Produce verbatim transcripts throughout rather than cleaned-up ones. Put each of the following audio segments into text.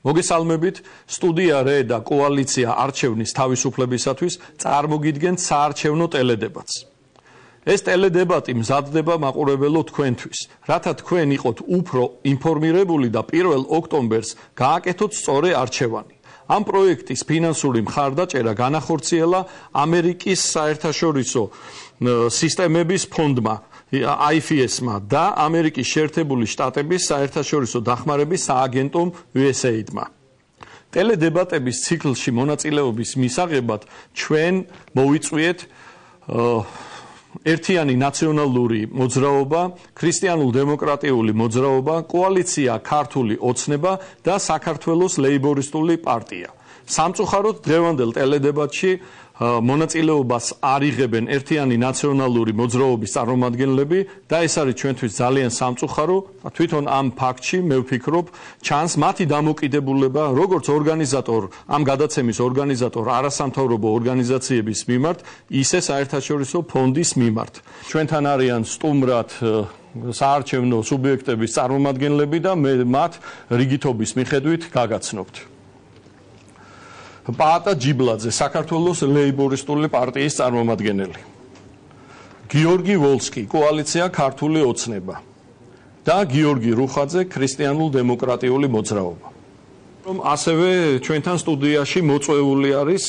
მოგესალმებით, სტუდია რე და კოალიცია არჩევნის თავისუფლებისათვის წარმოგიდგენთ საარჩევნო ტელედებატს. ეს ტელედებატი მზადდება მაყურებელო თქვენთვის, რათა თქვენ იყოთ უფრო ინფორმირებული და პირველ ოქტომბერს გააკეთოთ სწორი არჩევანი. ამ პროექტის ფინანსური მხარდაჭერა განახორციელა ამერიკის საერთაშორისო სისტემების ფონდმა I F S-მა და ამერიკის შეერთებული შტატების საერთაშორისო დახმარების სააგენტომ U S A I D-მა. ტელედებატების ციკლში მონაწილეობის მისაღებად ჩვენ მოვიწვიეთ ერთიანი ნაციონალური მოძრაობა, ქრისტიანულ-დემოკრატიული მოძრაობა, კოალიცია ქართული ოცნება და საქართველოს ლეიბორისტული პარტია. სამწუხაროდ დღევანდელ ტელედებატში მონაწილეობას არ იღებენ ერთიანი ნაციონალური მოძრაობის წარმომადგენლები და ეს არის ჩვენთვის ძალიან სამწუხარო. თვითონ ამ ფაქტში მე ვფიქრობ, ჩანს მათი დამოკიდებულება როგორც ორგანიზატორ, ამ გადაცემის ორგანიზატორ არასამთავრობო ორგანიზაციების მიმართ, ისე საერთაშორისო ფონდის მიმართ. ჩვენთან არიან სტუმრად საარჩევნო სუბიექტების წარმომადგენლები და მე მათ რიგითობის მიხედვით გაგაცნობთ. პაატა ჯიბლაძე, საქართველოს ლეიბორისტული პარტიის წარმომადგენელი. გიორგი ვოლსკი, კოალიცია ქართული ოცნება და გიორგი რუხაძე, ქრისტიანულ-დემოკრატიული მოძრაობა. ასევე ჩვენთან სტუდიაში მოწვეული არის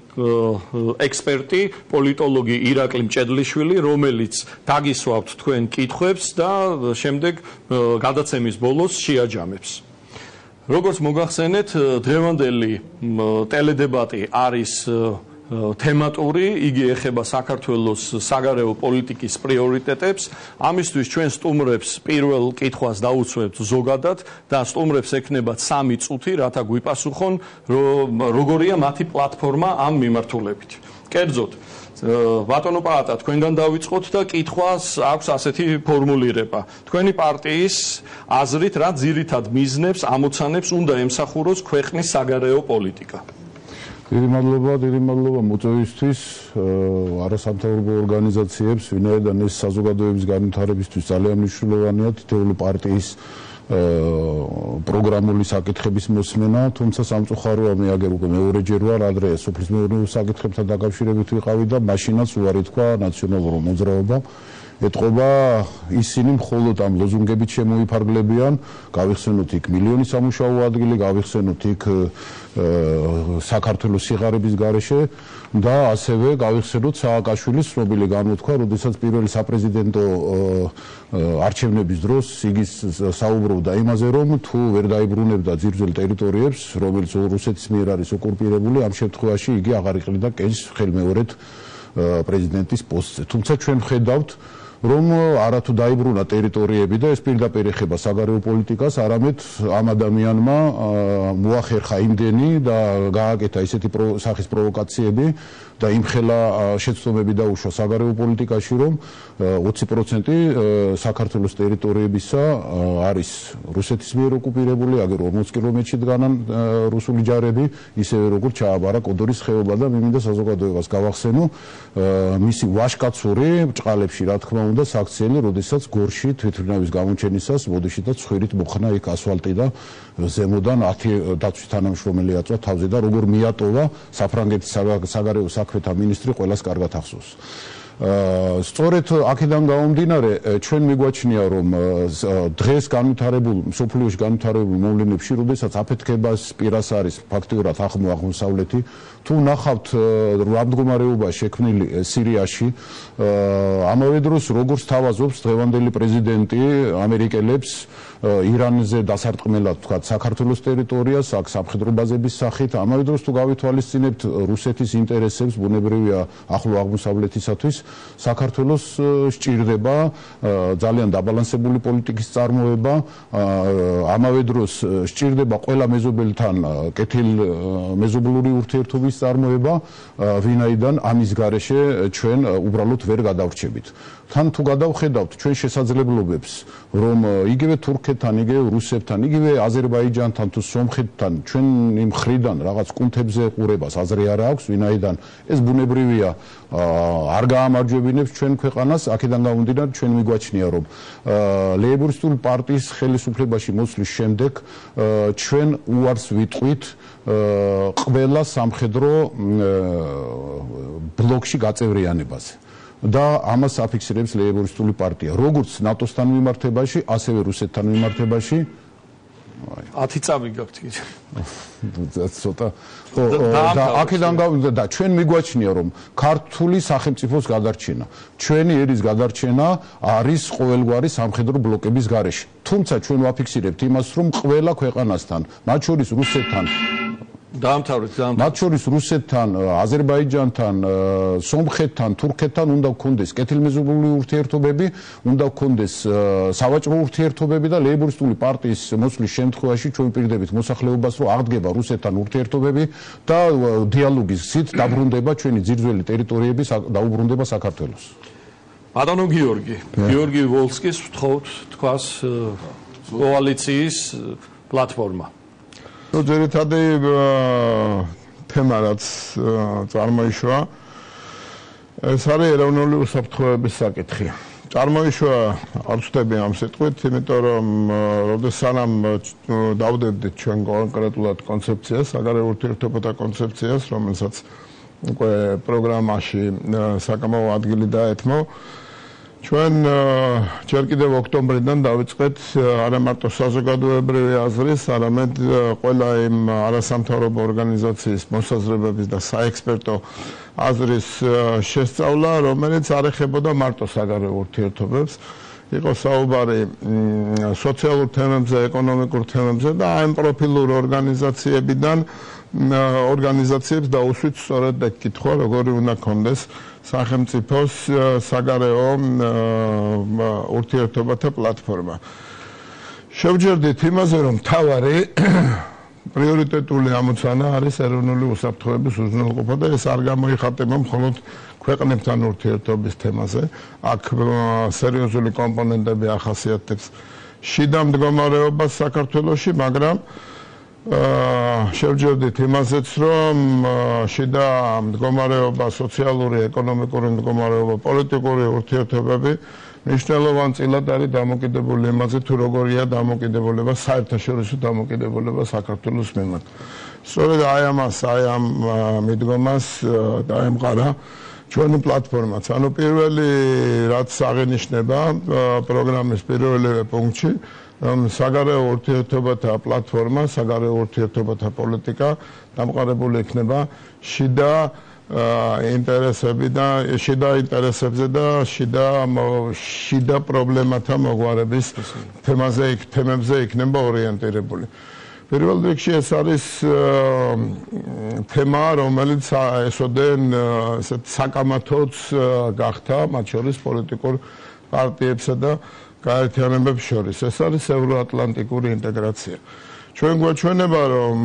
ექსპერტი, პოლიტოლოგი ირაკლი მჭედლიშვილი, რომელიც დაგისვავთ თქვენ კითხვებს და შემდეგ გადაცემის ბოლოს შეაჯამებს. როგორც მოგახსენეთ, დღევანდელი ტელედებატი არის თემატური, იგი ეხება საქართველოს საგარეო პოლიტიკის პრიორიტეტებს. ამისთვის ჩვენ სტუმრებს პირველ კითხვას დაუცვევთ ზოგადად და სტუმრებს ექნებათ სამი წუთი, რათა გვიპასუხონ, როგორია მათი პლატფორმა ამ მიმართულებით. კერძოდ, ბატონო პაატა, თქვენგან დავიწყოთ და კითხვას აქვს ასეთი ფორმულირება. თქვენი პარტიის აზრით რა ძირითად მიზნებს, ამოცანებს უნდა ემსახუროს ქვეყნის საგარეო პოლიტიკა? დიდი მადლობა, დიდი მადლობა მოწვევისთვის, არასამთავრობო ორგანიზაციებს, ვინაიდან ეს საზოგადოების განვითარებისთვის ძალიან მნიშვნელოვანია თითოეული პარტიის პროგრამული საკითხების მოსმენა, თუმცა სამწუხაროა მე აგერ უკვე მეორეჯერ ვარ ადრე სოფლის მეურნეობის საკითხებთან დაკავშირებით ვიყავი და მაშინაც უარი თქვა ნაციონალურ მოძრაობამ. ეტყობა ისინი მხოლოდ ამ ლოზუნგებით შემოიფარგლებიან, გავიხსენოთ იქ მილიონი სამუშაო ადგილი, გავიხსენოთ იქ საქართველოს სიღარიბის გარეშე და ასევე გავიხსენოთ სააკაშვილის ცნობილი განმოთქვა, როდესაც პირველი საპრეზიდენტო არჩევნების დროს იგი საუბრობდა იმაზე, რომ თუ ვერ დაიბრუნებდა ძირძველ ტერიტორიებს, რომელიც რუსეთის მიერ არის ოკუპირებული, ამ შემთხვევაში იგი აღარ იყრიდა კენჭს ხელმეორედ პრეზიდენტის პოსტზე. თუმცა ჩვენ ვხედავთ, რომ არათუ დაიბრუნა ტერიტორიები და ეს პირდაპირ ეხება საგარეო პოლიტიკას, არამედ ამ ადამიანმა მოახერხა იმდენი და გააკეთა ისეთი სახის პროვოკაციები და იმხელა შეცდომები დაუშვა საგარეო პოლიტიკაში, რომ ოცი პროცენტი საქართველოს ტერიტორიებისა არის რუსეთის მიერ ოკუპირებული, აგერ ორმოც კილომეტრში დგანან რუსული ჯარები, ისევე როგორც ჩააბარა კოდორის ხეობა და მე მინდა საზოგადოებას გავახსენო მისი ვაშკაცური ბჭყალებში, რა თქმა უნდა, საქციელი, როდესაც გორში თვითმფრინავის გამოჩენისას მოდიშითაც ცხვირით მოხნა იქ ასფალტი და ზემოდან ათი დაცვის თანამშრომელი აწვა თავზე და როგორ მიატოვა საფრანგეთის საგარეო საქმეთა მინისტრი ყველას კარგად ახსოვს. სწორედ აქედან გამომდინარე, ჩვენ მიგვაჩნია, რომ დღეს განვითარებულ, მსოფლიოში განვითარებულ მოვლენებში, როდესაც აფეთქებას პირას არის ფაქტიურად ახლო აღმოსავლეთი, თუ ნახავთ რა მდგომარეობა შექმნილი სირიაში, ამავე დროს როგორც თავაზობს დღევანდელი პრეზიდენტი ამერიკელებს ირანზე დასარტყმელად თქვა საქართველოს ტერიტორიას, აქ სამხედრო ბაზების სახით, ამავე დროს თუ გავითვალისწინებთ რუსეთის ინტერესებს, ბუნებრივია ახლო აღმოსავლეთისათვის, საქართველოს სჭირდება ძალიან დაბალანსებული პოლიტიკის წარმოება, ამავე დროს სჭირდება ყველა მეზობელთან კეთილ მეზობლური ურთიერთობის წარმოება, ვინაიდან ამის გარეშე ჩვენ უბრალოდ ვერ გადავრჩებით. თან თუ გადავხედავთ ჩვენ შესაძლებლობებს, რომ იგივე თურქეთთან, იგივე რუსეთთან, იგივე აზერბაიჯანთან თუ სომხეთთან ჩვენ იმ ხრიდან რაღაც კუნთებზე ყურებას აზრი არ აქვს, ვინაიდან ეს ბუნებრივია, არ გაამარჯვებინებს ჩვენ ქვეყანას, აქედან გამომდინარე ჩვენ მიგვაჩნია, რომ ლეიბორისტული პარტიის ხელისუფლებაში მოსვლის შემდეგ ჩვენ უარს ვიტყვით ყველა სამხედრო ბლოკში გაწევრიანებაზე. და ამას აფიქსირებს ლეიბორისტული პარტია, როგორც ნატოსთან მიმართებაში, ასევე რუსეთთან მიმართებაში. ათი წამი გაქვთ კიდე. ცოტა და აქედან გავიდა და ჩვენ მიგვაჩნია, რომ ქართული სახელმწიფოს გადარჩენა, ჩვენი ერის გადარჩენა არის ყოველგვარი სამხედრო ბლოკების გარეშე. თუმცა ჩვენ ვაფიქსირებთ იმას, რომ ყველა ქვეყანასთან, მათ შორის რუსეთთან დაამთავრეთ, დაამთავრეთ. მათ შორის რუსეთთან, აზერბაიჯანთან, სომხეთთან, თურქეთთან უნდა გქონდეს კეთილმეზობლური ურთიერთობები, უნდა გქონდეს სავაჭრო ურთიერთობები და ლეიბორისტული პარტიის მოსვლის შემთხვევაში ჩვენ ვპირდებით მოსახლეობას, რომ აღდგება რუსეთთან ურთიერთობები და დიალოგის გზით დაბრუნდება ჩვენი ძირძველი ტერიტორიები, დაუბრუნდება საქართველოს. ბატონო გიორგი, გიორგი ვოლსკის ვთხოვთ თქვას კოალიციის პლატფორმა. Ну, ძირითადი თემა, რაც წარმოიშვა, ეს არის ეროვნული უსაფრთხოების საკითხი. წარმოიშვა არ ვწდები ამ სიტყვით, იმიტომ რომ როდესაც დავდებდით ჩვენ კონკრეტულად კონცეფციას, საგარეო ურთიერთობათა კონცეფციას, რომელსაც უკვე პროგრამაში საკამაო ადგილი დაეთმო, ჩვენ ჯერ კიდევ ოქტომბრიდან დავიწყეთ არა მარტო საზოგადოებრივი აზრის, არამედ ყველა იმ არასამთავრობო ორგანიზაციის მოსაზრებების და საექსპერტო აზრის შესწავლა, რომელიც არ ეხებოდა მარტო საგარეო ურთიერთობებს, იყო საუბარი სოციალურ თემებზე, ეკონომიკურ თემებზე და აი ამ პროფილურ ორგანიზაციებიდან ორგანიზაციებს დაუსვით სწორედ და კითხვა, როგორი უნდა ქონდეს სახელმწიფოს საგარეო ურთიერთობათა პლატფორმა. შევჯერდით იმაზე, რომ მთავარი პრიორიტეტული ამოცანა არის ეროვნული უსაფრთხოების უზრუნველყოფა და ეს არ გამოიხატება მხოლოდ ქვეყნებთან ურთიერთობის თემაზე. აქ სერიოზული კომპონენტები ახასიათებს შიდა მდგომარეობას საქართველოში, მაგრამ შევჯერდით იმაზეც, რომ შიდა მდგომარეობა, სოციალური, ეკონომიკური მდგომარეობა, პოლიტიკური ურთიერთობები მნიშვნელოვან წილად არის დამოკიდებული იმაზე, თუ როგორია დამოკიდებულება, საერთაშორისო დამოკიდებულება საქართველოს მიმართ. სწორედ აი ამას, აი ამ მიდგომას დაემყარა ჩვენი პლატფორმაც. ანუ პირველი რაც აღინიშნება პროგრამის პირველივე პუნქტში, საგარეო ურთიერთობათა პლატფორმა, საგარეო ურთიერთობათა პოლიტიკა დამყარებული იქნება შიდა ინტერესები და შიდა ინტერესებზე და შიდა შიდა პრობლემათა მოგვარების თემაზე თემებზე იქნება ორიენტირებული. პირველ რიგში ეს არის თემა, რომელიც ესოდენ ესეთ საკამათოც გახდა მათ შორის პოლიტიკურ პარტიებსა და გაერთიანებებს შორის. ეს არის ევროატლანტიკური ინტეგრაცია. ჩვენ გვაჩვენება, რომ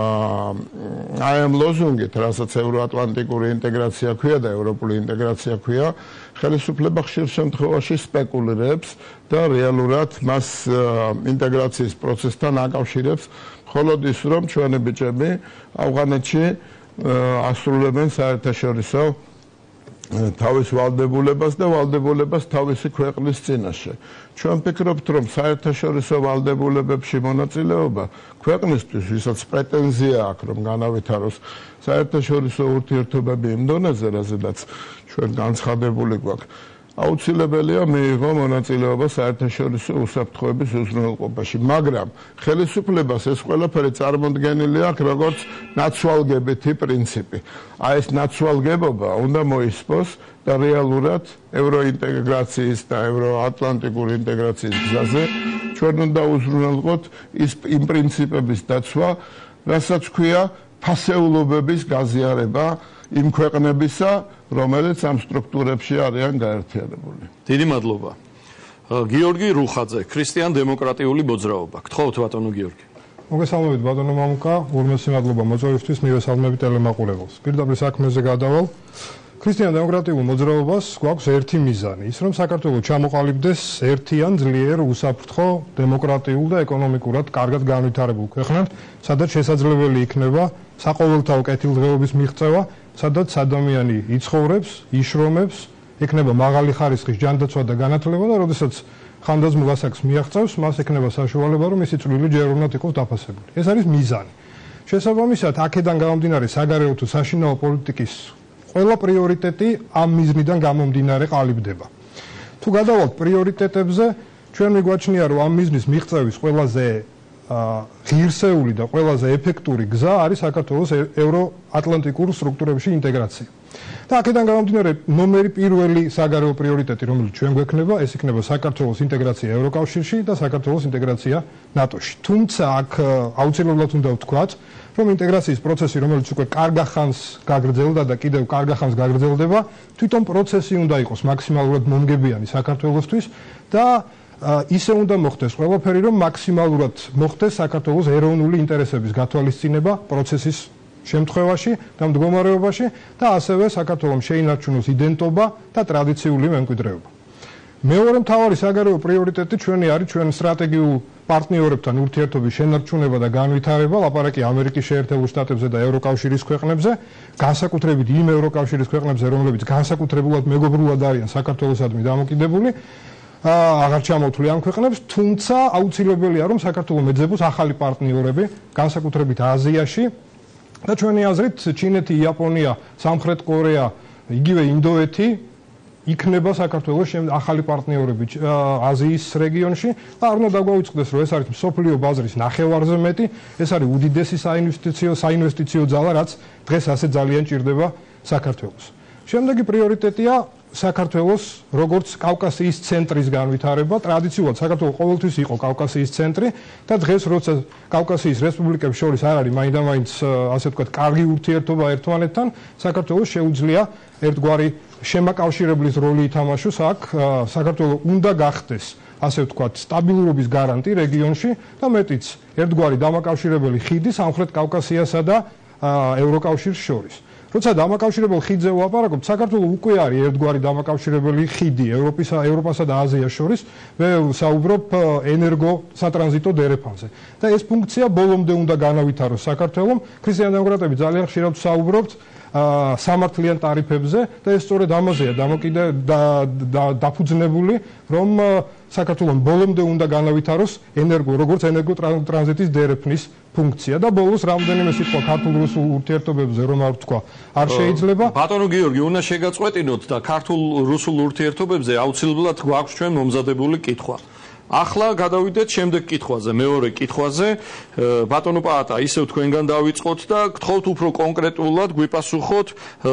აი ამ ლოზუნგით, რასაც ევროატლანტიკური ინტეგრაცია ქვია და ევროპული ინტეგრაცია ქვია, ხელისუფლება ხშირ შემთხვევაში სპეკულირებს და რეალურად მას ინტეგრაციის პროცესთან აკავშირებს, მხოლოდ ის, რომ ჩვენი ბიჭები ავღანეთში ასრულებენ საერთაშორისო თავის ვალდებულებას და ვალდებულებას თავისი ქვეყნის წინაშე. ჩვენ ვფიქრობთ, რომ საერთაშორისო ვალდებულებებში მონაწილეობა ქვეყნისთვის, ვისაც პრეტენზია აქვს, რომ განავითაროს საერთაშორისო ურთიერთობები იმ დონეზე, რაზედაც ჩვენ განცხადებული გვაქვს, აუცილებელია მიიღო მონაწილეობა საერთაშორისო უსაფრთხოების უზრუნველყოფაში, მაგრამ ხელისუფლებას ეს ყველაფერი წარმოდგენილი აქვს როგორც ნაცვალგებითი პრინციპი. აი ეს ნაცვალგებობა უნდა მოისპოს და რეალურად ევროინტეგრაციის და ევროატლანტიკური ინტეგრაციის გზაზე ჩვენ უნდა უზრუნველყოთ ის იმ პრინციპების დაცვა, რასაც ქვია ფასეულობების გაზიარება იმ ქვეყნებისა, რომელიც ამ სტრუქტურებში არიან გაერთიანებული. დიდი მადლობა. გიორგი რუხაძე, ქრისტიან-დემოკრატიული მოძრაობა. გთხოვთ ბატონო გიორგი. მოგესალმებით ბატონო მამუკა, ურმესი მადლობა მოწვევისთვის, მივესალმები ტელემაყურებელს. პირდაპირ საქმეზე გადავალ. ქრისტიან-დემოკრატიულ მოძრაობას გვაქვს ერთი მიზანი, ის რომ საქართველოს ჩამოყალიბდეს ერთიან, ძლიერ, უსაფრთხო, დემოკრატიულ და ეკონომიკურად კარგად განვითარებულ ქვეყნად, სადაც შესაძლებელი იქნება საყოველთაო კეთილდღეობის მიღწევა, სადაც ადამიანი იცხოვრებს, იშრომებს, ექნება მაღალი ხარისხის ჯანდაცვა და განათლება და როდესაც ხანდაზმულ ასაკს მიაღწევს, მას ექნება საშუალება, რომ მისი წვლილი ჯერ უნდა იყოს დაფასებული. ეს არის მიზანი. შესაბამისად, აქედან გამომდინარე საგარეო თუ საშინაო პოლიტიკის ყველა პრიორიტეტი ამ მიზნიდან გამომდინარე ყალიბდება. თუ გადავალთ პრიორიტეტებზე, ჩვენ მიგვაჩნია, რომ ამ მიზნის მიღწევის ყველაზე ღირსეული და ყველაზე ეფექტური გზა არის საქართველოს ევროატლანტიკურ სტრუქტურებში ინტეგრაცია. და აქედან გამომდინარე ნომერი პირველი საგარეო პრიორიტეტი, რომელიც ჩვენ გვექნება, ეს იქნება საქართველოს ინტეგრაცია ევროკავშირში და საქართველოს ინტეგრაცია ნატოში. თუმცა აქ აუცილებლად უნდა ვთქვათ, რომ ინტეგრაციის პროცესი, რომელიც უკვე კარგ ხანს გაგრძელდა და კიდევ კარგ ხანს გაგრძელდება, თვითონ პროცესი უნდა იყოს მაქსიმალურად მომგებიანი საქართველოსთვის და ისე უნდა მოხდეს ყველაფერი, რომ მაქსიმალურად მოხდეს საქართველოს ეროვნული ინტერესების გათვალისწინება პროცესის შემთხვევაში და მდგომარეობაში და ასევე საქართველოს შეინარჩუნოს იდენტობა და ტრადიციული მემკვიდრეობა. მეორე მთავარი საგარეო პრიორიტეტი ჩვენი არის ჩვენ სტრატეგიულ პარტნიორებთან ურთიერთობის შენარჩუნება და განვითარება, ლაპარაკი ამერიკის შეერთებულ შტატებზე და ევროკავშირის ქვეყნებზე, განსაკუთრებით იმ ევროკავშირის ქვეყნებზე, რომლებიც განსაკუთრებულად მეგობრულად არიან საქართველოსადმი დამოკიდებული, აღარ ჩამოვთვლი ამ ქვეყნებს, თუმცა აუცილებელია, რომ საქართველოს მეძებოს ახალი პარტნიორები, განსაკუთრებით აზიაში და ჩვენი აზრით ჩინეთი, იაპონია, სამხრეთ კორეა, იგივე ინდოეთი იქნება საქართველოს ახალი პარტნიორები აზიის რეგიონში და არ უნდა დაგვაუწყდეს, რომ ეს არის მსოფლიო ბაზრის ნახევარზე მეტი, ეს არის უდიდესი საინვესტიციო საინვესტიციო ძალა, რაც დღეს ასე ძალიან ჭირდება საქართველოს. შემდეგი პრიორიტეტია საქართველოს როგორც კავკასიის ცენტრის განვითარება. ტრადიციულად საქართველოს ყოველთვის იყო კავკასიის ცენტრი და დღეს როცა კავკასიის რესპუბლიკებს შორის არ არის მაინდამაინც ასე ვთქვათ კარგი ურთიერთობა ერთმანეთთან, საქართველოს შეუძლია ერთგვარი შემაკავშირებლის როლი ითამაშოს აქ. საქართველოს უნდა გახდეს ასე ვთქვათ სტაბილურობის გარანტი რეგიონში და მეტიც ერთგვარი დამაკავშირებელი ხიდი სამხრეთ კავკასიასა და ევროკავშირს შორის. როცა დამაკავშირებელ ხიდზე ვაპარაკობთ, საქართველოს უკვე არის ერთგვარი დამაკავშირებელი ხიდი ევროპისა, ევროპასა და აზიას შორის. მე საუბრობ ენერგო სატრანზიტო დერეფანზე. და ეს ფუნქცია ბოლომდე უნდა განავითაროს საქართველოს. ქრისტიან-დემოკრატები ძალიან ხშირად საუბრობთ სამართლიან ტარიფებზე და ეს სწორედ ამაზეა დამოკიდე დაფუძნებული, რომ საქართველოს ბოლომდე უნდა განავითაროს ენერგო, როგორც ენერგო ტრანზიტის დერეფნის ფუნქცია და ბოლოს რამდენიმე სიტყვა ქართულ-რუსულ ურთიერთობებზე რომ არ ვთქვა, არ შეიძლება. ბატონო გიორგი, უნდა შეგაწყვეტინოთ და ქართულ-რუსულ ურთიერთობებზე აუცილებლად გვაქვს ჩვენ მომზადებული კითხვა. ახლა გადავიდეთ შემდეგ კითხვაზე, მეორე კითხვაზე. ბატონო პაატა, ისევ თქვენგან დავიწყოთ და გთხოვთ უფრო კონკრეტულად გვიპასუხოთ,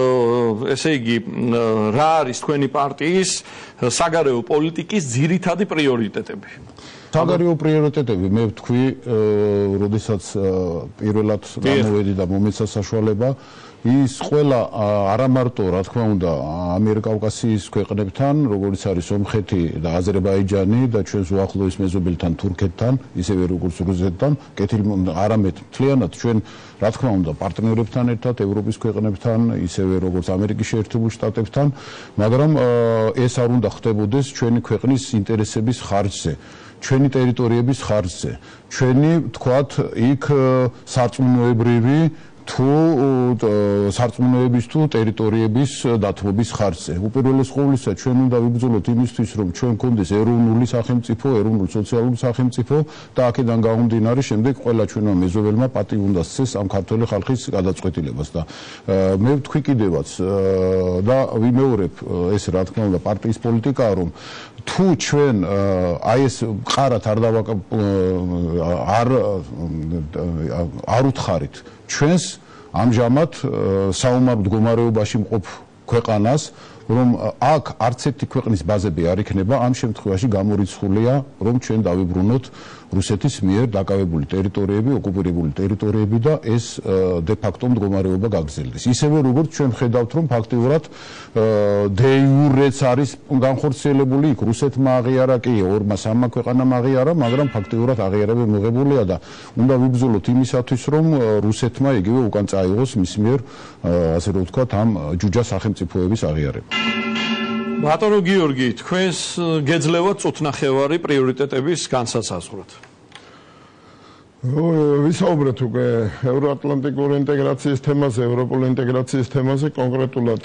ესე იგი, რა არის თქვენი პარტიის საგარეო პოლიტიკის ძირითადი პრიორიტეტები? საგარეო პრიორიტეტები, მე ვთქვი, როდესაც პირველად გამოვედი და მომეცა საშუალება, ის ყველა არა მარტო, რა თქმა უნდა, ამიერკავკასიის ქვეყნებთან, როგორც არის სომხეთი და აზერბაიჯანი და ჩვენს უახლოეს მეზობელთან თურქეთთან, ისევე როგორც რუსეთთან, კეთილმონდა არამედ მთლიანად ჩვენ, რა თქმა უნდა, პარტნიორებთან ერთად, ევროპის ქვეყნებთან, ისევე როგორც ამერიკის შეერთებულ შტატებთან, მაგრამ ეს არ უნდა ხდებოდეს ჩვენი ქვეყნის ინტერესების ხარჯზე. ჩვენი ტერიტორიების ხარჯზე, ჩვენი, თქვათ, იქ სარწმუნოებრივი თუ სარწმუნოების თუ ტერიტორიების დათმობის ხარჯზე. უპირველეს ყოვლისა, ჩვენ უნდა ვიბრძოლოთ იმისთვის, რომ ჩვენ გქონდეს ეროვნული სახელმწიფო, ეროვნული სოციალური სახელმწიფო და აქედან გამომდინარე, შემდეგ ყველა ჩვენმა მეზობელმა პატი უნდა სცეს ამ ქართველი ხალხის გადაწყვეტილებას და მე ვთქვი კიდევაც და ვიმეორებ ეს, რა თქმა უნდა, პარტიის პოლიტიკაა, რომ თუ ჩვენ აი ეს მყარად არ დავაკ არ არ უთხარით ჩვენს ამჟამად საომარ მდგომარეობაში მყოფ ქვეყანას, რომ აქ არც ერთი ქვეყნის ბაზები არ იქნება, ამ შემთხვევაში გამორიცხულია, რომ ჩვენ დავიბრუნოთ რუსეთის მიერ დაკავებული ტერიტორიები, ოკუპირებული ტერიტორიები და ეს დე ფაქტო მდგომარეობა გაგრძელდეს. ისევე როგორც ჩვენ ხედავთ, რომ ფაქტიურად დე იურეც არის განხორციელებული იქ რუსეთმა აღიარა კი ორმა სამმა ქვეყანამ აღიარა, მაგრამ ფაქტიურად აღიარება მიღებულია და უნდა ვიბრძოლოთ იმისათვის, რომ რუსეთმა იგივე უკან წაიღოს მის მიერ ასე რომ ვთქვათ ამ ჯუჯა სახელმწიფოების აღიარება. ბატონო გიორგი, თქვენს გეძლევათ წუთნახევარი პრიორიტეტების განსაცდელად. ვისაუბრეთ უკვე ევროატლანტიკური ინტეგრაციის თემაზე, ევროპული ინტეგრაციის თემაზე, კონკრეტულად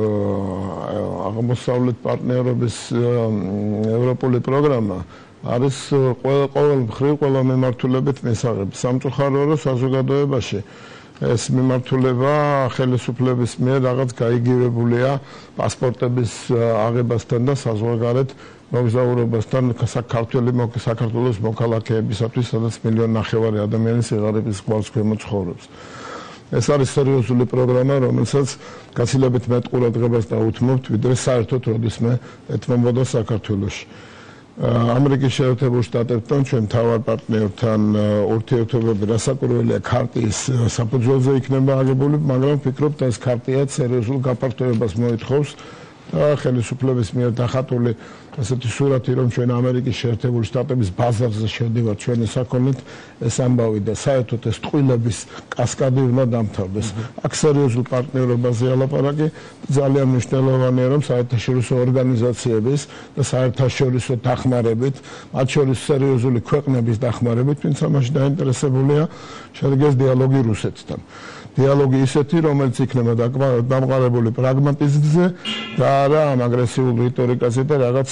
აღმოსავლეთ პარტნიორობის ევროპული პროგრამა არის ყოველ მხრივ ყველა მიმართულებით მისაღები. სამწუხაროა, რომ საზოგადოებაში ეს მიმართულება ხელისუფლების მიერ რაღაც გაიგივებულია პასპორტების აღებასთან და საზღვარგარეთ მოგზაურობასთან საქართველოს მოქალაქეებისათვის, სადაც მილიონი ნახევარი ადამიანი სიღარიბის გვალს ქვემოთ ცხოვრობს. ეს არის სერიოზული პროგრამა, რომელსაც გაცილებით მეტ ყურადღებას დაუთმობთ, ვიდრე საერთოდ როდისმე ეთმობოდა საქართველოში. ამერიკის შეერთებულ შტატებთან, ჩვენ მთავარ პარტნიორთან ურთიერთობები რასაკვირველია ქარტიის საფუძველზე იქნება აღებული, მაგრამ ვფიქრობ, ეს ქარტია სერიოზულ გაფართოებას მოითხოვს და ხელისუფლების მიერ დახატული ასეთი სურათი, რომ ჩვენ ამერიკის შეერთებულ შტატების ბაზარზე შევდივართ ჩვენი საქონლით, ეს ამბავი და საერთოდ ეს ტყუილების კასკადი უნდა დამთავრდეს. აქ სერიოზულ პარტნიორობაზე ალაპარაკი, ძალიან მნიშვნელოვანია, რომ საერთაშორისო ორგანიზაციების და საერთაშორისო დახმარებით, მათ შორის სერიოზული ქვეყნების დახმარებით, ვინც ამაში დაინტერესებულია, შედგეს დიალოგი რუსეთთან. დიალოგი ისეთი, რომელიც იქნება დამყარებული პრაგმატიზმზე და არა ამ აგრესიულ რიტორიკაზე და რაღაც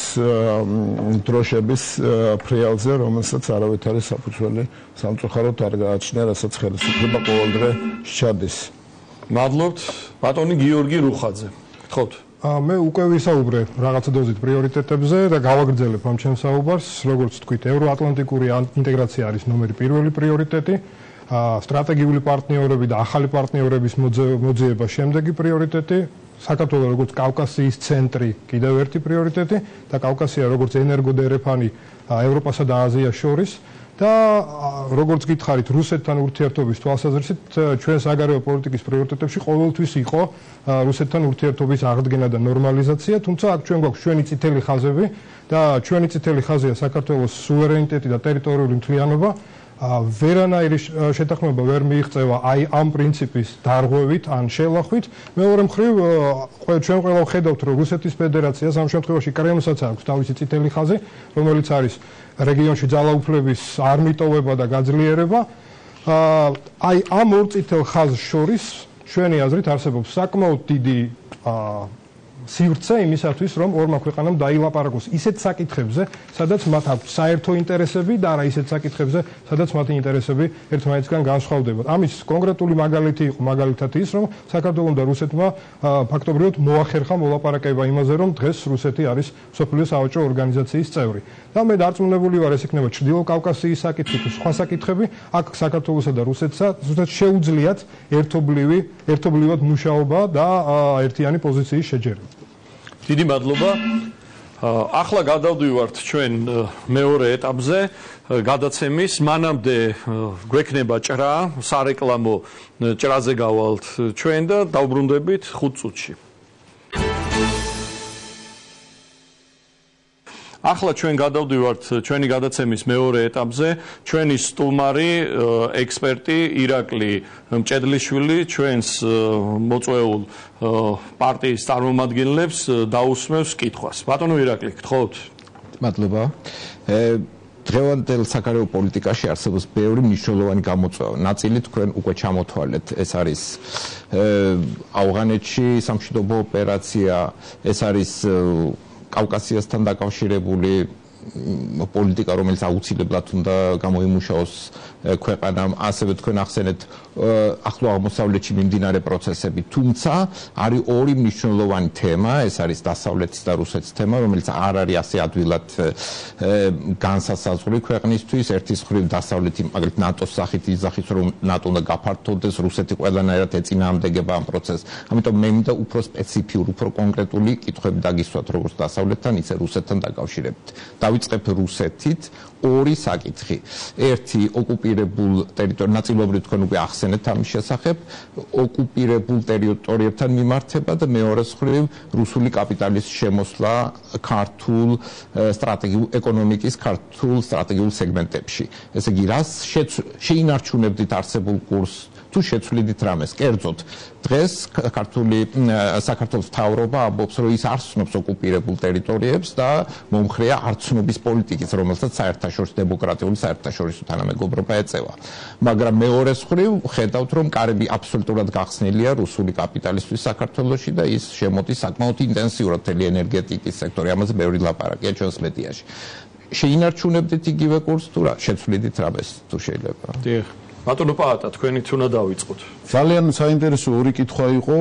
დროშების ფრიალზე, რომელსაც არავით არის საფუძველი სამწუხაროდ არ გააჩნია, რასაც ხელისუფლება ყოველდღე სჩადის. მადლობთ, ბატონი გიორგი რუხაძე. გთხოვთ. მე უკვე ვისაუბრე რაღაცა დოზით პრიორიტეტებზე და გავაგრძელებ ამ ჩემს საუბარს, როგორც თქვით, ევროატლანტიკური ინტეგრაცია არის ნომერი პირველი პრიორიტეტი. სტრატეგიული პარტნიორები და ახალი პარტნიორების მოძიება შემდეგი პრიორიტეტი, საქართველოს როგორც კავკასიის ცენტრი კიდევ ერთი პრიორიტეტი და კავკასია როგორც ენერგოდერეფანი ევროპასა და აზიას შორის და როგორც გითხარით რუსეთთან ურთიერთობის თვალსაზრისით ჩვენ საგარეო პოლიტიკის პრიორიტეტებში ყოველთვის იყო რუსეთთან ურთიერთობის აღდგენა და ნორმალიზაცია, თუმცა აქ ჩვენ გვაქვს ჩვენი წითელი ხაზები და ჩვენი წითელი ხაზია საქართველოს სუვერენიტეტი და ტერიტორიული მთლიანობა. ვერანაირი შეთანხმება ვერ მიიღწევა აი ამ პრინციპის დარღვევით ან შელახვით. მეორე მხრივ ჩვენ ყველა ვხედავთ, რომ რუსეთის ფედერაციას ამ შემთხვევაში კრემლსაც აქვს თავისი წითელი ხაზი, რომელიც არის რეგიონში ძალაუფლების არ მიტოვება და გაძლიერება. აი ამ ორ წითელ ხაზს შორის ჩვენი აზრით არსებობს საკმაოდ დიდი სივრცე იმისათვის, რომ ორმა ქვეყანამ დაილაპარაკოს ისეთ საკითხებზე, სადაც მათ აქვს საერთო ინტერესები და არა ისეთ საკითხებზე, სადაც მათი ინტერესები ერთმანეთისგან განსხვავდება. ამის კონკრეტული მაგალითი იყო მაგალითად ის, რომ საქართველოს და რუსეთმა ფაქტობრივად მოახერხა მოლაპარაკება იმაზე, რომ დღეს რუსეთი არის მსოფლიო საავადმყოფო ორგანიზაციის წევრი. და მე დარწმუნებული ვარ, ეს იქნება ჩრდილო კავკასიის საკითხი თუ სხვა საკითხები, აქ საქართველოსა და რუსეთსა ზუსტად შეუძლიათ ერთობლივი, ერთობლივად მუშაობა და ერთიანი პოზიციის შეჯერება. დიდი მადლობა. ახლა გადავდივართ ჩვენ მეორე ეტაპზე გადაცემის. მანამდე გვექნება ჭრა, სარეკლამო ჭრაზე გავალთ ჩვენ და დავბრუნდებით ხუთ წუთში. ახლა ჩვენ გადავდივართ ჩვენი გადაცემის მეორე ეტაპზე. ჩვენი სტუმარი, ექსპერტი ირაკლი მჭედლიშვილი ჩვენს მოწვეულ პარტიის წარმომადგენლებს დაუსმევს კითხვას. ბატონო ირაკლი, გთხოვთ. მადლობა. დღევანდელ საგარეო პოლიტიკაში არსებობს ბევრი მნიშვნელოვანი გამოწვევა. ნაწილი თქვენ უკვე ჩამოთვალეთ. ეს არის ავღანეთში სამშვიდობო ოპერაცია, ეს არის კავკასიასთან დაკავშირებული პოლიტიკა, რომელიც აუცილებლად უნდა გამოიმუშაოს ქვეყანამ, ასევე თქვენ ახსენეთ ახლო აღმოსავლეთში მიმდინარე პროცესები, თუმცა არის ორი მნიშვნელოვანი თემა, ეს არის დასავლეთის და რუსეთის თემა, რომელიც არ არის ასე ადვილად განსასაზღვრი ქვეყნისთვის. ერთის მხრივ დასავლეთი, მაგალითად ნატოს სახით იძახის, რომ ნატო უნდა გაფართოვდეს, რუსეთი ყველანაირად ეწინააღმდეგება ამ პროცესს. ამიტომ მე მინდა უფრო სპეციფიურ, უფრო კონკრეტული კითხვები დაგისვათ, როგორც დასავლეთთან, ისე რუსეთთან დაკავშირებით. დავიწყებ რუსეთით. ორი საკითხი. ერთი ოკუპირებულ ტერიტორიულ ნაწილობრივ თქვენ უკვე ახსენეთ ამის შესახებ, ოკუპირებულ ტერიტორიებთან მიმართება და მეორე მხრივ რუსული კაპიტალის შემოსვლა ქართულ სტრატეგიულ ეკონომიკის ქართულ სტრატეგიულ სეგმენტებში. ესე იგი, რას შეინარჩუნებდით არსებულ კურსს თუ შეცვლიდით რამეს? კერძოდ, დღეს ქართული საქართველოს მთავრობა ამბობს, რომ ის არ ცნობს ოკუპირებულ ტერიტორიებს და მომხრეა არცნობის პოლიტიკის, რომელსაც საერთაშორისო დემოკრატიული საერთაშორისო თანამეგობრობა ეწევა. მაგრამ მეორე მხრივ ხედავთ, რომ კარები აბსოლუტურად გახსნილია რუსული კაპიტალისტვის საქართველოში და ის შემოდის საკმაოდ ინტენსიურად მთელი ენერგეტიკის სექტორი. ამაზე ბევრი ლაპარაკია ჩვენს მედიაში. შეინარჩუნებდით იგივე კურსს თუ რა? შეცვლიდით რამეს თუ შეიძლება? დიახ. ბატონო პაატა, თქვენით უნდა დავიწყოთ. ძალიან საინტერესო ორი კითხვა იყო.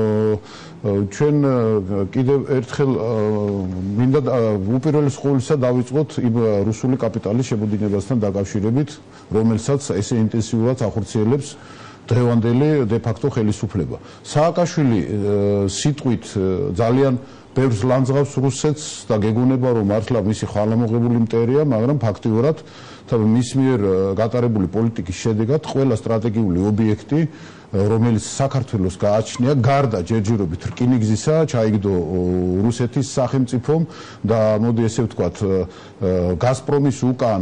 ჩვენ კიდევ ერთხელ მინდა უპირველეს ყოვლისა დავიწყოთ იმ რუსული კაპიტალის შემოდინებასთან დაკავშირებით, რომელსაც ესე ინტენსიურად ახორციელებს დღევანდელი დე-ფაქტო ხელისუფლება. სააკაშვილი სიტყვით ძალიან ბევრს ლანძღავს რუსეთს და გეგონება, რომ მართლა მისი ხალამოღებული მტერია, მაგრამ ფაქტიურად მის მიერ გატარებული პოლიტიკის შედეგად ყველა სტრატეგიული ობიექტი, რომელიც საქართველოს გააჩნია, გარდა ჯერჯერობით რკინიგზისა, ჩაიგდო რუსეთის სახელმწიფომ და მოდი ესე ვთქვათ, გაზპრომის უკან,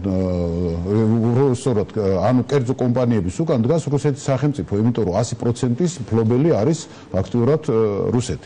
სწორად, ანუ კერძო კომპანიების უკან დგას რუსეთის სახელმწიფო, იმიტომ რომ ასი პროცენტის მფლობელი არის ფაქტიურად რუსეთი.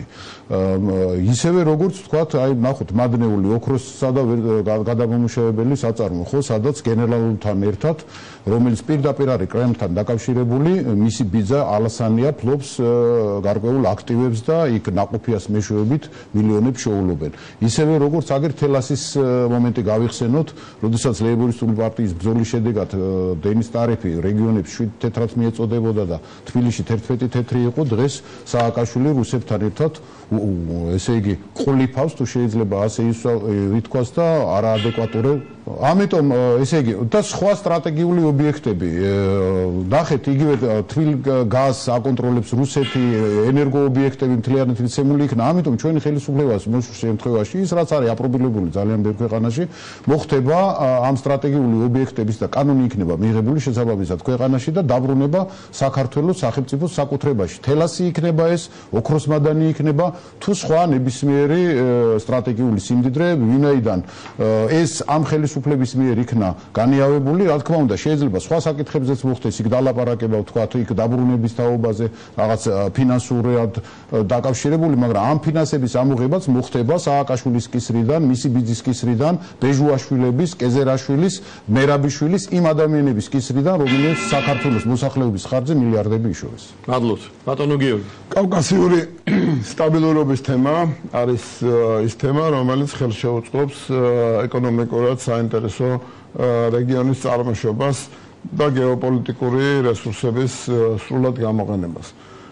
ისევე როგორც ვთქვათ, აი ნახოთ, მადნეული ოქროსსა და გადამამუშავებელი საწარმო, ხო, სადაც გენერალურთან ერთად, რომელიც პირდაპირ არის კრემლთან დაკავშირებული, მისი ბიძა ალასანია ფლობს გარკვეულ აქტივებს და იქ ნაყოფიას მეშვეობით მილიონებს შეუვლობენ. ისევე როგორც აგერ თელასის მომენტი გავიხსენოთ, როდესაც ლეიბორისტული პარტიის ბრძოლის შედეგად დენის ტარიფი რეგიონებს შვიდ თეთრად მიეწოდებოდა და თბილისში თერთმეტი თეთრი იყო, დღეს სააკაშვილი რუსებთან ერთად ესე იგი ყოლიფავს, თუ შეიძლება ასე ითქვას და არაადეკვატური. ამიტომ ესე იგი და სხვა სტრატეგიული ობიექტები, ნახეთ, იგივე თბილ გაზს აკონტროლებს რუსეთი, ენერგოობიექტები მთლიანად მიცემული იქნა. ამიტომ ჩვენი ხელისუფლებას მოსულ შემთხვევაში ის რაც არის აპრობირებული ძალიან ბევრ ქვეყანაში, მოხდება ამ სტრატეგიული ობიექტების და კანონი იქნება მიღებული შესაბამისად ქვეყანაში და დაბრუნება საქართველოს სახელმწიფოს საკუთრებაში. თელასი იქნება ეს, ოქროსმადანი იქნება თუ სხვა ნებისმიერი სტრატეგიული სიმდიდრე, ვინაიდან ეს ამ ხელისუფლების მიერ იქნა განიავებული, რა თქმა უნდა, შეიძლება სხვა საკითხებზეც მოხდეს იქ დალაპარაკება, ვთქვათ, იქ დაბრუნების თაობაზე, რაღაც ფინანსურად დაკავშირებული, მაგრამ ამ ფინანსების ამოღებაც მოხდება სააკაშვილის კისრიდან, მისი ბიძის კისრიდან, ბეჟუაშვილების, კეზერაშვილის, მერაბიშვილის, იმ ადამიანების კისრიდან, რომლებიც საქართველოს მოსახლეობის ხარჯზე მილიარდები იშოვეს. მადლობთ. ბატონო გიორგი. კავკასიური სტაბილურობის თემა არის ის თემა, რომელიც ხელს შეუწყობს ეკონომიკურად საინტერესო რეგიონის წარმოშობას და გეოპოლიტიკური რესურსების სრულად გამოყენებას.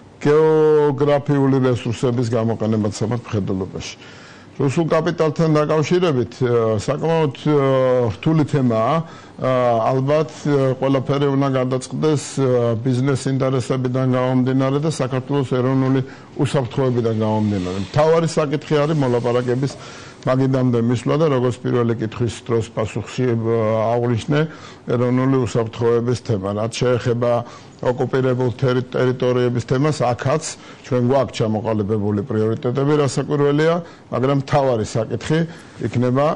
გეოგრაფიული რესურსების გამოყენებას სამართლობაში. რუსულ კაპიტალთან დაკავშირებით საკმაოდ რთული თემაა. ალბათ ყველაფერი უნდა გადაწყდეს ბიზნეს ინტერესებიდან გამომდინარე და საქართველოს ეროვნული უსაფრთხოებიდან გამომდინარე. მთავარი საკითხი არის მოლაპარაკების მაგიდამდე მისვლა და როგორც პირველი კითხვის დროს პასუხში აღვნიშნე ეროვნული უსაფრთხოების თემა. რაც შეეხება ოკუპირებულ ტერიტორიების თემას, აქაც ჩვენ გვაქვს ჩამოყალიბებული პრიორიტეტები, რასაკვირველია, მაგრამ მთავარი საკითხი იქნება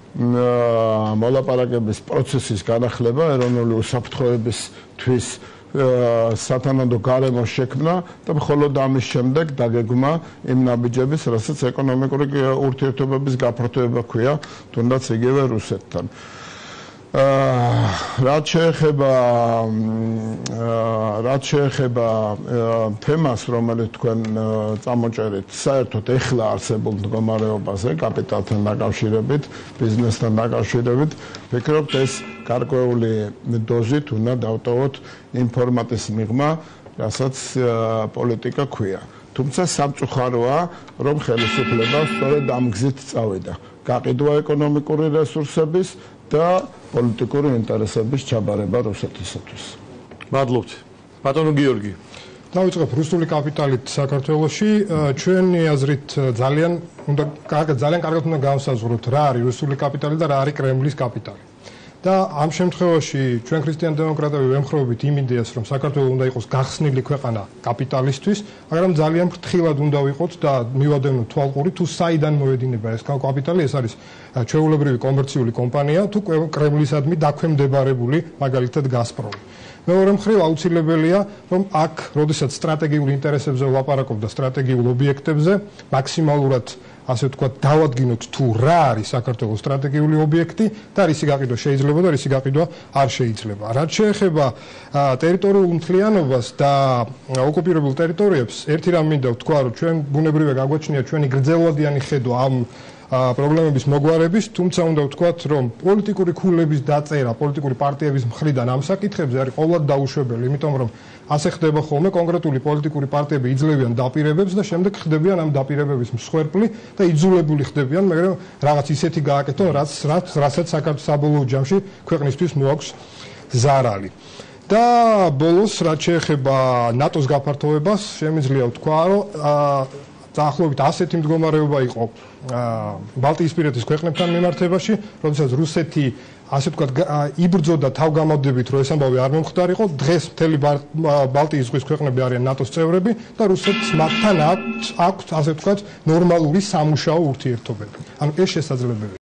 მოლაპარაკების პროცესის განახლება, ეროვნული უსაფრთხოებისთვის სათანადო გარემოს შექმნა და მხოლოდ ამის შემდეგ დაგეგმა იმ ნაბიჯების, რასაც ეკონომიკური ურთიერთობების გაფართოება ქვია, თუნდაც იგივე რუსეთთან. რაც შეეხება რაც შეეხება თემას, რომელიც თქვენ წამოჭერით, საერთოდ ეხლა არსებულ მდგომარეობაზე, კაპიტალთან დაკავშირებით, ბიზნესთან დაკავშირებით, ვფიქრობ, ეს გარკვეული დოზით უნდა დავტოვოთ იმ ფორმატის მიღმა, რასაც პოლიტიკა ქვია. თუმცა სამწუხაროა, რომ ხელისუფლება სწორედ ამ გზით წავიდა. გაყიდვა ეკონომიკური რესურსების და პოლიტიკური ინტერესების ჩაბარება რუსეთისათვის. მადლობთ. ბატონო გიორგი. დავიწყებ რუსული კაპიტალით საქართველოში. ჩვენი აზრით ძალიან უნდა კარგად ძალიან კარგად უნდა გავსაზღვროთ რა არის რუსული კაპიტალი და რა არის კრემლის კაპიტალი. და ამ შემთხვევაში ჩვენ ქრისტიან-დემოკრატები ვემხრობებით იმ იდეას, რომ საქართველოს უნდა იყოს გახსნილი ქვეყანა კაპიტალისტვის, მაგრამ ძალიან ფრთხილად უნდა ვიყოთ და მივადევნოთ თვალყური, თუ საიდან მოედინება ეს კაპიტალი, ეს არის ჩვეულებრივი კომერციული კომპანია, თუ კრემლისადმი დაქვემდებარებული, მაგალითად გაზპრომი. მეორე მხრივ აუცილებელია, რომ აქ, როდესაც სტრატეგიულ ინტერესებზე ვლაპარაკობ და სტრატეგიულ ობიექტებზე, მაქსიმალურად ასე ვთქვათ, დავადგინოთ თუ რა არის საქართველოს სტრატეგიული ობიექტი და რისი გაყიდვა შეიძლება და რისი გაყიდვა არ შეიძლება. რაც შეეხება ტერიტორიულ მთლიანობას და ოკუპირებულ ტერიტორიებს, ერთი რამ მინდა ვთქვა, რომ ჩვენ ბუნებრივია გაგვაჩნია ჩვენი გრძელვადიანი ხედვა ამ პრობლემების მოგვარების, თუმცა უნდა ვთქვათ, რომ პოლიტიკური ქულების დაწერა პოლიტიკური პარტიების მხრიდან ამ საკითხებზე არის ყოველად დაუშვებელი, იმიტომ რომ ასე ხდება ხოლმე, კონკრეტული პოლიტიკური პარტიები იძლევიან დაპირებებს და შემდეგ ხდებიან ამ დაპირებების მსხვერპლი და იძულებული ხდებიან, მაგრამ რაღაც ისეთი გააკეთონ, რაც რასაც საქართველოს საბოლოო ჯამში ქვეყნისთვის მოაქვს ზარალი. და ბოლოს, რაც შეეხება ნატოს გაფართოებას, შემიძლია ვთქვა, რომ დაახლოებით ასეთი მდგომარეობა იყო ბალტიისპირეთის ქვეყნებთან მიმართებაში, როდესაც რუსეთი ასე ვთქვათ იბრძოდა თავგამოდებით, რომ ეს ამბავი არ მომხდარიყო. დღეს მთელი ბალტიის ზღვის ქვეყნები არიან ნატოს წევრები და რუსეთს მათთან აქვს, ასე ვთქვათ, ნორმალური სამუშაო ურთიერთობები. ანუ ეს შესაძლებელია.